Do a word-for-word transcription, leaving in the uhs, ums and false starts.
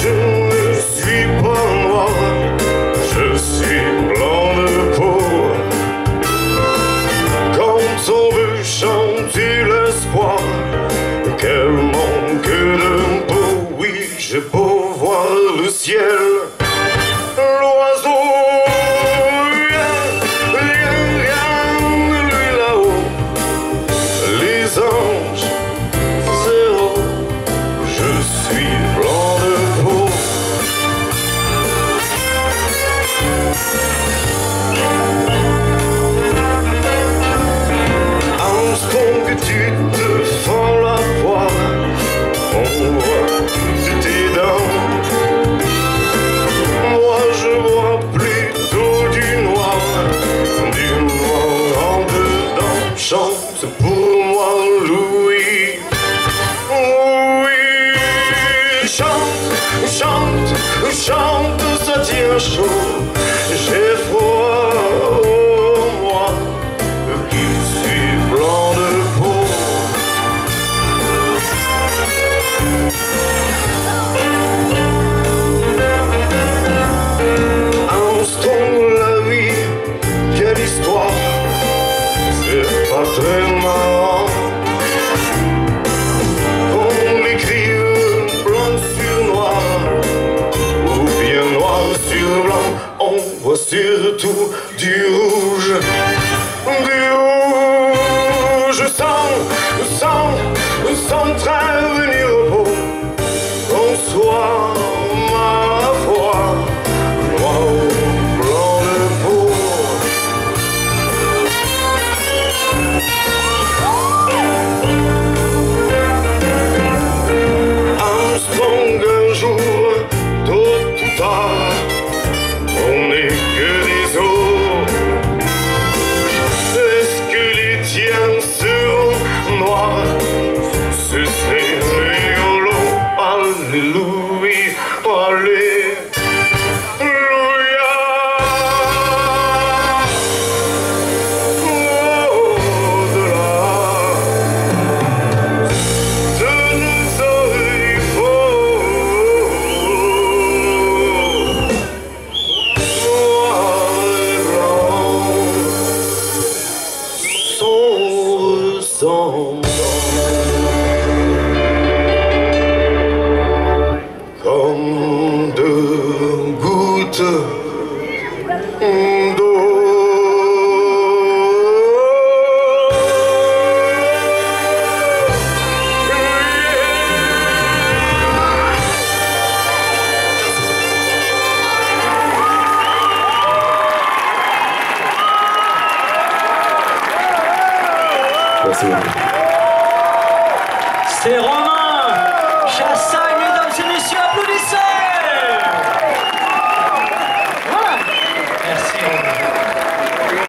je ne suis pas noir, je suis blanc de peau. Quand on veut chanter l'espoir, quel manque de peau. Oui, j'ai beau voir le ciel, l'oiseau, lui là-haut, les anges, zéro, je suis blanc de peau. Un instant que tu te fends la poire, on voit toutes tes dents. Moi je vois plutôt du noir, du noir en dedans. Chante pour moi Louis, oui. Chante, chante, chante, ça tient chaud. J'ai froid, oh, moi qui suis blanc de peau. La vie, quelle histoire, c'est pas très marrant. On écrive blanc sur noir, ou bien noir sur blanc. On voit surtout du rouge, du rouge sans, sans, sans train venir au beau. Bonsoir ma foi, noir. Un jour, tôt ou tard, on n'est que des os. Est-ce que les tiens seront noirs? Ce serait rigolo. Alléluia, alléluia. Comme deux gouttes d'eau. Merci beaucoup. C'est Romain Song, mesdames et messieurs, applaudissez!